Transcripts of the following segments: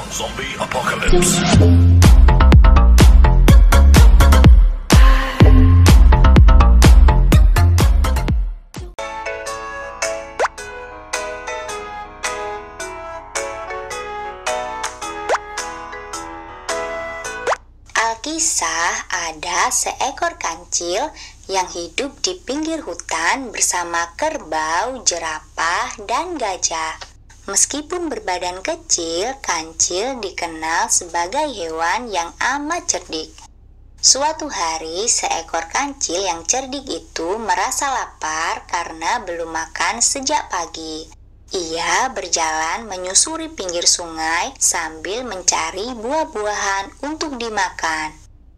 Zombie Apocalypse. Alkisah, ada seekor kancil yang hidup di pinggir hutan bersama kerbau, jerapah, dan gajah. Meskipun berbadan kecil, kancil dikenal sebagai hewan yang amat cerdik. Suatu hari, seekor kancil yang cerdik itu merasa lapar karena belum makan sejak pagi. Ia berjalan menyusuri pinggir sungai sambil mencari buah-buahan untuk dimakan.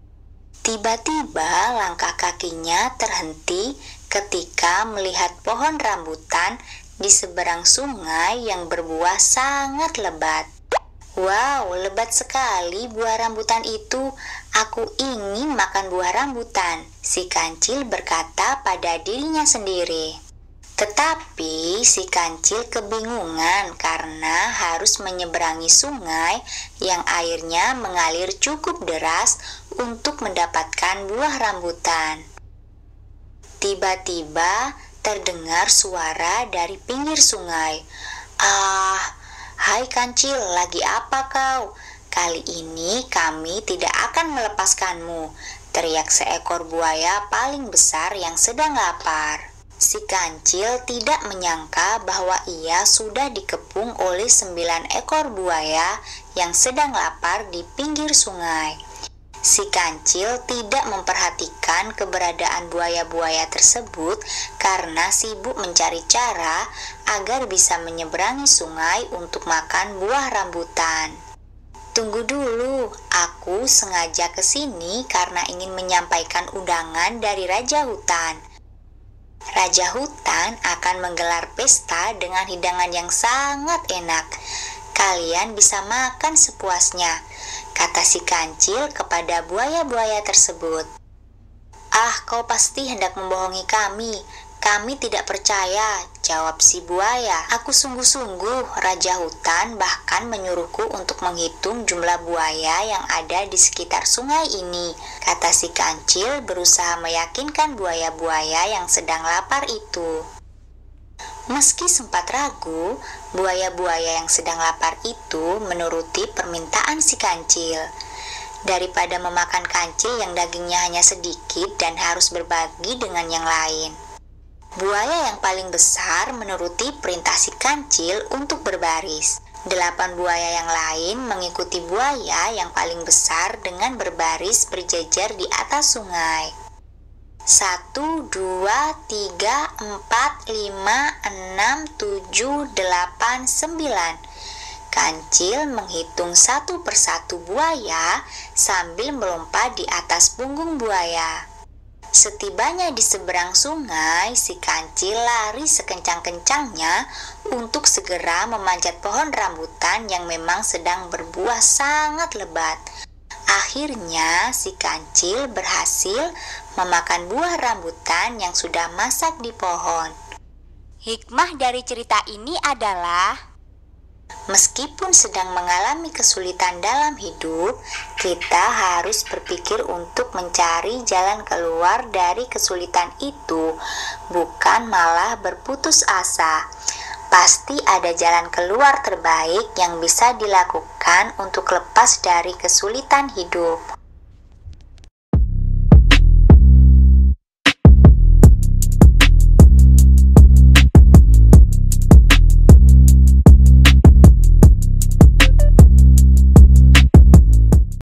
Tiba-tiba langkah kakinya terhenti ketika melihat pohon rambutan di seberang sungai yang berbuah sangat lebat. Wow, lebat sekali buah rambutan itu. Aku ingin makan buah rambutan, si kancil berkata pada dirinya sendiri. Tetapi si kancil kebingungan karena harus menyeberangi sungai yang airnya mengalir cukup deras untuk mendapatkan buah rambutan. Tiba-tiba terdengar suara dari pinggir sungai. Hai kancil, lagi apa kau? Kali ini kami tidak akan melepaskanmu, teriak seekor buaya paling besar yang sedang lapar. Si kancil tidak menyangka bahwa ia sudah dikepung oleh 9 ekor buaya yang sedang lapar di pinggir sungai. Si kancil tidak memperhatikan keberadaan buaya-buaya tersebut karena sibuk mencari cara agar bisa menyeberangi sungai untuk makan buah rambutan. Tunggu dulu, aku sengaja ke sini karena ingin menyampaikan undangan dari Raja Hutan. Raja Hutan akan menggelar pesta dengan hidangan yang sangat enak. Kalian bisa makan sepuasnya, kata si kancil kepada buaya-buaya tersebut. Kau pasti hendak membohongi kami. Kami tidak percaya, jawab si buaya. Aku sungguh-sungguh, Raja Hutan bahkan menyuruhku untuk menghitung jumlah buaya yang ada di sekitar sungai ini, kata si kancil berusaha meyakinkan buaya-buaya yang sedang lapar itu. Meski sempat ragu, buaya-buaya yang sedang lapar itu menuruti permintaan si kancil. Daripada memakan kancil yang dagingnya hanya sedikit dan harus berbagi dengan yang lain, buaya yang paling besar menuruti perintah si kancil untuk berbaris. 8 buaya yang lain mengikuti buaya yang paling besar dengan berbaris berjejer di atas sungai. 1, 2, 3, 4, 5, 6, 7, 8, 9. Kancil menghitung satu persatu buaya sambil melompat di atas punggung buaya. Setibanya di seberang sungai, si kancil lari sekencang-kencangnya untuk segera memanjat pohon rambutan yang memang sedang berbuah sangat lebat. Akhirnya, si kancil berhasil memakan buah rambutan yang sudah masak di pohon. Hikmah dari cerita ini adalah, meskipun sedang mengalami kesulitan dalam hidup, kita harus berpikir untuk mencari jalan keluar dari kesulitan itu, bukan malah berputus asa. Pasti ada jalan keluar terbaik yang bisa dilakukan untuk lepas dari kesulitan hidup.